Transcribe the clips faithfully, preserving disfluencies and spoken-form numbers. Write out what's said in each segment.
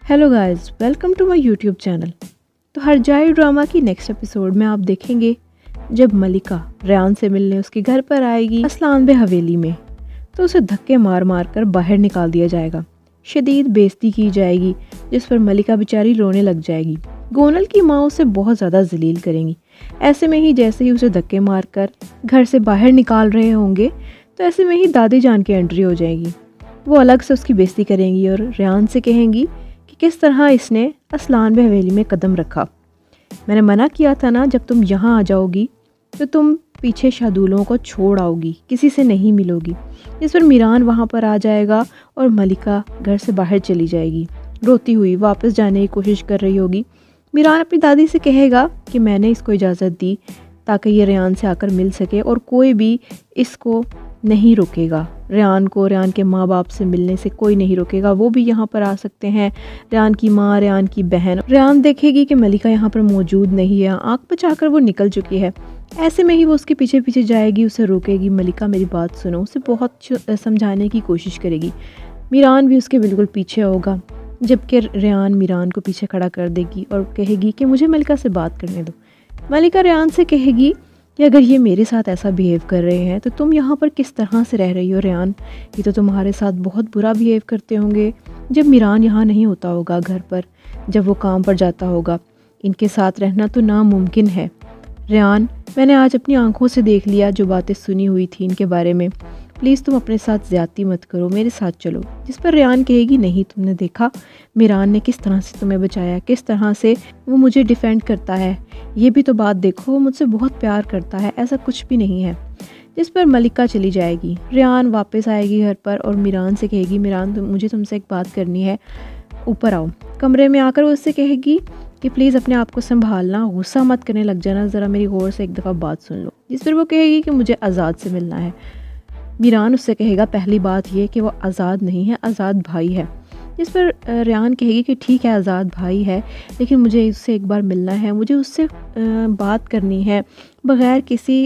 Hello guys, welcome to my YouTube channel. तो Harjai drama की next episode में आप देखेंगे जब मलिका रेयान से मिलने उसके घर पर आएगी असलान बे हवेली में, तो उसे धक्के मार मार कर बाहर निकाल दिया जाएगा। शदीद बेइज्जती की जाएगी जिस पर मलिका बेचारी रोने लग जाएगी। गोनल की माँ उसे बहुत ज़्यादा जलील करेंगी। ऐसे में ही जैसे ही उसे धक्के मार कर घर से बाहर निकाल रहे होंगे तो ऐसे में ही दादी जान की एंट्री हो जाएगी। वो अलग से उसकी बेइज्जती करेंगी और रेयान से कहेंगी कि किस तरह इसने असलान बे हवेली में कदम रखा। मैंने मना किया था ना, जब तुम यहाँ आ जाओगी तो तुम पीछे शादूलों को छोड़ आओगी, किसी से नहीं मिलोगी। इस पर मीरान वहाँ पर आ जाएगा और मलिका घर से बाहर चली जाएगी। रोती हुई वापस जाने की कोशिश कर रही होगी। मीरान अपनी दादी से कहेगा कि मैंने इसको इजाज़त दी ताकि ये रेयान से आकर मिल सके और कोई भी इसको नहीं रोकेगा। रेयान को रेयान के माँ बाप से मिलने से कोई नहीं रोकेगा, वो भी यहाँ पर आ सकते हैं। रेयान की माँ, रेयान की बहन। रेयान देखेगी कि मलिका यहाँ पर मौजूद नहीं है, आँख बचाकर वो निकल चुकी है। ऐसे में ही वो उसके पीछे पीछे जाएगी, उसे रोकेगी। मलिका मेरी बात सुनो, उसे बहुत समझाने की कोशिश करेगी। मीरान भी उसके बिल्कुल पीछे होगा, जबकि रेयान मीरान को पीछे खड़ा कर देगी और कहेगी कि मुझे मलिका से बात करने दो। मलिका रेयान से कहेगी कि अगर ये मेरे साथ ऐसा बिहेव कर रहे हैं तो तुम यहाँ पर किस तरह से रह रही हो रेयान? ये तो तुम्हारे साथ बहुत बुरा बिहेव करते होंगे जब मीरान यहाँ नहीं होता होगा घर पर, जब वो काम पर जाता होगा। इनके साथ रहना तो नामुमकिन है। रेयान, मैंने आज अपनी आंखों से देख लिया जो बातें सुनी हुई थी इनके बारे में। प्लीज़ तुम अपने साथ ज़्यादती मत करो, मेरे साथ चलो। जिस पर रेयान कहेगी नहीं, तुमने देखा मीरान ने किस तरह से तुम्हें बचाया, किस तरह से वो मुझे डिफेंड करता है। ये भी तो बात देखो, वो मुझसे बहुत प्यार करता है, ऐसा कुछ भी नहीं है। जिस पर मलिका चली जाएगी। रेयान वापस आएगी घर पर और मीरान से कहेगी मीरान तुम मुझे तुमसे एक बात करनी है, ऊपर आओ। कमरे में आकर वो उससे कहेगी कि प्लीज़ अपने आप को संभालना, गुस्सा मत करने लग जाना, ज़रा मेरी गौर से एक दफ़ा बात सुन लो। जिस पर वो कहेगी कि मुझे आज़ाद से मिलना है। मीरान उससे कहेगा पहली बात ये कि वो आज़ाद नहीं है, आज़ाद भाई है। जिस पर रेयान कहेगी कि ठीक है आज़ाद भाई है, लेकिन मुझे उससे एक बार मिलना है, मुझे उससे बात करनी है बग़ैर किसी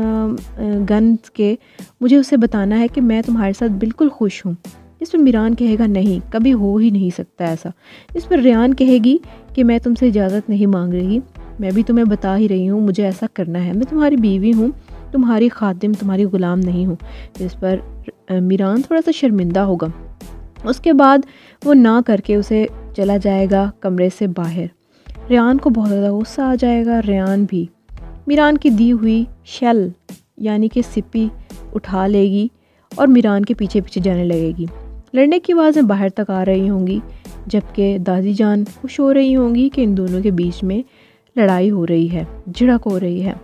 गन के। मुझे उसे बताना है कि मैं तुम्हारे साथ बिल्कुल खुश हूँ। जिस पर मीरान कहेगा नहीं, कभी हो ही नहीं सकता ऐसा। इस पर रेयान कहेगी कि मैं तुमसे इजाज़त नहीं मांग रही, मैं भी तुम्हें बता ही रही हूँ मुझे ऐसा करना है। मैं तुम्हारी बीवी हूँ, तुम्हारी खादिम, तुम्हारी ग़ुलाम नहीं हूँ। जिस पर मीरान थोड़ा सा शर्मिंदा होगा। उसके बाद वो ना करके उसे चला जाएगा कमरे से बाहर। रेयान को बहुत ज़्यादा गुस्सा आ जाएगा। रेयान भी मीरान की दी हुई शेल यानी कि सिप्पी उठा लेगी और मीरान के पीछे पीछे जाने लगेगी। लड़ने की आवाज़ें बाहर तक आ रही होंगी, जबकि दादी जान खुश हो रही होंगी कि इन दोनों के बीच में लड़ाई हो रही है, झड़प हो रही है।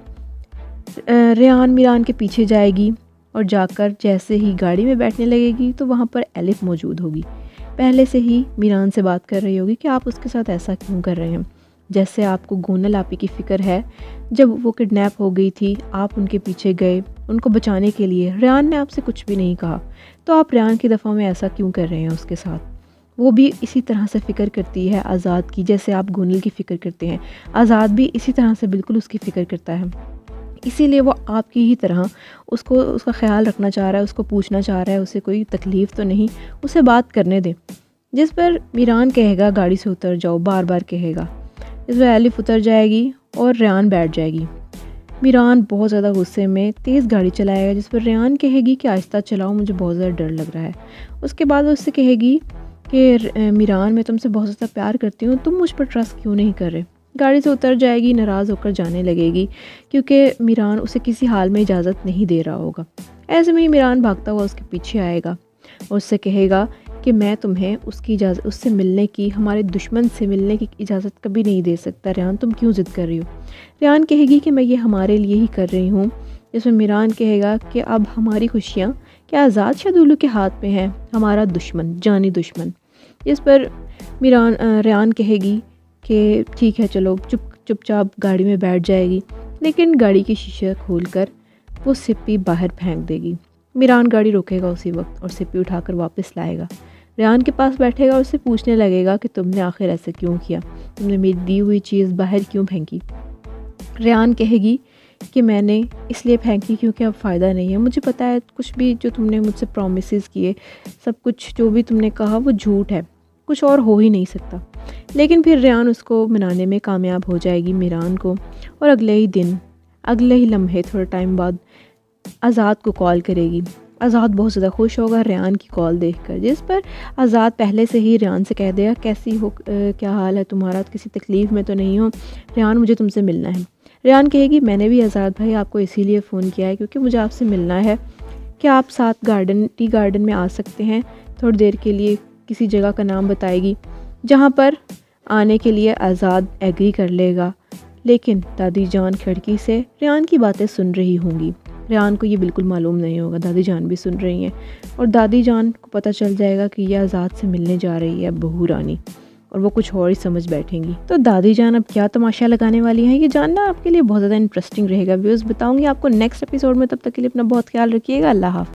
रेयान मीरान के पीछे जाएगी और जाकर जैसे ही गाड़ी में बैठने लगेगी तो वहाँ पर एलिफ मौजूद होगी। पहले से ही मीरान से बात कर रही होगी कि आप उसके साथ ऐसा क्यों कर रहे हैं, जैसे आपको गोनल आपी की फ़िक्र है। जब वो किडनैप हो गई थी आप उनके पीछे गए उनको बचाने के लिए। रेयान ने आपसे कुछ भी नहीं कहा, तो आप रेयान की दफ़ा में ऐसा क्यों कर रहे हैं उसके साथ? वो भी इसी तरह से फ़िक्र करती है आज़ाद की, जैसे आप गोनल की फ़िक्र करते हैं। आज़ाद भी इसी तरह से बिल्कुल उसकी फ़िक्र करता है, इसीलिए वो आपकी ही तरह उसको उसका ख्याल रखना चाह रहा है, उसको पूछना चाह रहा है उसे कोई तकलीफ़ तो नहीं, उसे बात करने दे। जिस पर मीरान कहेगा गाड़ी से उतर जाओ, बार बार कहेगा। इस पर एलिफ उतर जाएगी और रेयान बैठ जाएगी। मीरान बहुत ज़्यादा गुस्से में तेज़ गाड़ी चलाएगा, जिस पर रेयान कहेगी कि आहिस्ता चलाओ, मुझे बहुत ज़्यादा डर लग रहा है। उसके बाद वो उससे कहेगी कि मीरान मैं तुमसे बहुत ज़्यादा प्यार करती हूँ, तुम मुझ पर ट्रस्ट क्यों नहीं कर रहे। गाड़ी से उतर जाएगी, नाराज़ होकर जाने लगेगी क्योंकि मीरान उसे किसी हाल में इजाज़त नहीं दे रहा होगा। ऐसे में ही मीरान भागता हुआ उसके पीछे आएगा और उससे कहेगा कि मैं तुम्हें उसकी इजाज़त उससे मिलने की, हमारे दुश्मन से मिलने की इजाज़त कभी नहीं दे सकता। रेयान तुम क्यों ज़िद कर रही हो? रेयान कहेगी कि मैं ये हमारे लिए ही कर रही हूँ। जिसमें मीरान कहेगा कि अब हमारी खुशियाँ क्या आज़ाद शादूलू के हाथ में है, हमारा दुश्मन, जानी दुश्मन। इस पर मीरान रेयान कहेगी कि ठीक है चलो, चुप चुपचाप गाड़ी में बैठ जाएगी, लेकिन गाड़ी की शीशा खोलकर वो सिप्पी बाहर फेंक देगी। मीरान गाड़ी रोकेगा उसी वक्त और सिप्पी उठाकर वापस लाएगा। रेयान के पास बैठेगा और उससे पूछने लगेगा कि तुमने आखिर ऐसे क्यों किया, तुमने मेरी दी हुई चीज़ बाहर क्यों फेंकी। रेयान कहेगी कि मैंने इसलिए फेंकी क्योंकि अब फ़ायदा नहीं है, मुझे पता है कुछ भी जो तुमने मुझसे प्रॉमिसेस किए, सब कुछ जो भी तुमने कहा वो झूठ है। कुछ और हो ही नहीं सकता। लेकिन फिर रेहान उसको मनाने में कामयाब हो जाएगी मीरान को, और अगले ही दिन, अगले ही लम्हे थोड़े टाइम बाद आज़ाद को कॉल करेगी। आज़ाद बहुत ज़्यादा खुश होगा रेहान की कॉल देखकर, जिस पर आज़ाद पहले से ही रेहान से कह देगा कैसी हो, आ, क्या हाल है तुम्हारा, किसी तकलीफ़ में तो नहीं हो रेहान, मुझे तुमसे मिलना है। रेहान कहेगी मैंने भी आज़ाद भाई आपको इसीलिए फ़ोन किया है क्योंकि मुझे आपसे मिलना है। क्या आप साथ गार्डन टी गार्डन में आ सकते हैं थोड़ी देर के लिए? किसी जगह का नाम बताएगी जहाँ पर आने के लिए आज़ाद एग्री कर लेगा। लेकिन दादी जान खिड़की से रेहान की बातें सुन रही होंगी। रेहान को ये बिल्कुल मालूम नहीं होगा दादी जान भी सुन रही हैं, और दादी जान को पता चल जाएगा कि यह आज़ाद से मिलने जा रही है बहू रानी, और वो कुछ और ही समझ बैठेंगी। तो दादी जान अब क्या तमाशा लगाने वाली हैं ये जानना आपके लिए बहुत ज़्यादा इंटरेस्टिंग रहेगा। व्यूज़ बताऊंगी आपको नेक्स्ट एपिसोड में। तब तक के लिए अपना बहुत ख्याल रखिएगा। अल्लाह हाफ़िज़।